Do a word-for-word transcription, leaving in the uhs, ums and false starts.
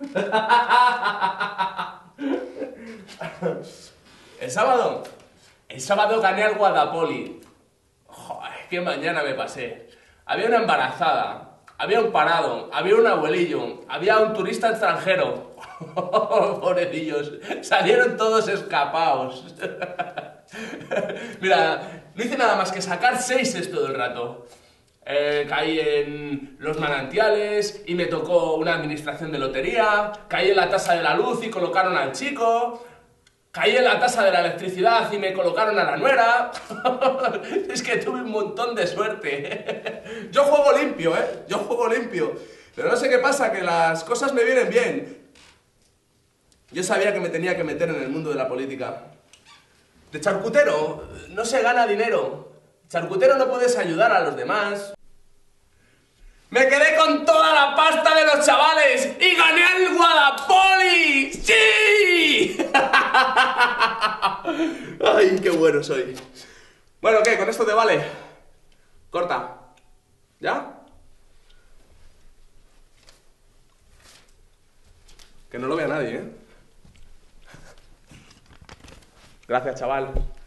El sábado, el sábado gané al Guadapoli. Joder, qué mañana me pasé. Había una embarazada, había un parado, había un abuelillo, había un turista extranjero. Pobrecillos, salieron todos escapados. Mira, no hice nada más que sacar seises todo el rato. Eh, caí en los manantiales y me tocó una administración de lotería, caí en la tasa de la luz y colocaron al chico, caí en la tasa de la electricidad y me colocaron a la nuera. Es que tuve un montón de suerte. Yo juego limpio, ¿eh? Yo juego limpio. Pero no sé qué pasa, que las cosas me vienen bien. Yo sabía que me tenía que meter en el mundo de la política. De charcutero no se gana dinero. Charcutero no puedes ayudar a los demás. ¡Me quedé con toda la pasta de los chavales! ¡Y gané al Guadapoli! ¡Sí! ¡Ay, qué bueno soy! Bueno, ¿qué? ¿Con esto te vale? Corta. ¿Ya? Que no lo vea nadie, ¿eh? Gracias, chaval.